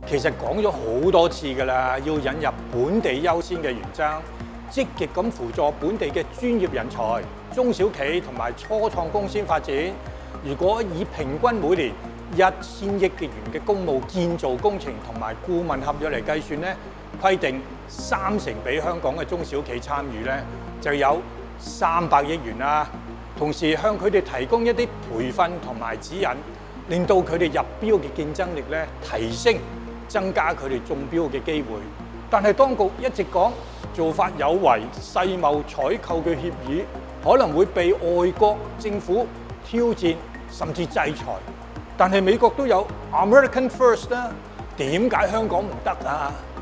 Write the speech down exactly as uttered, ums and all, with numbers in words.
其實講咗好多次㗎啦，要引入本地優先嘅原則，積極咁輔助本地嘅專業人才、中小企同埋初創公司發展。如果以平均每年一千億元嘅公務建造工程同埋顧問合約嚟計算咧，規定三成俾香港嘅中小企參與咧，就有三百億元啦。同時向佢哋提供一啲培訓同埋指引，令到佢哋入標嘅競爭力咧提升，增加佢哋中標嘅機會。但係當局一直講做法有違世貿採購嘅協議，可能會被外國政府挑戰甚至制裁。但係美國都有 American First 啦，點解香港唔得啊？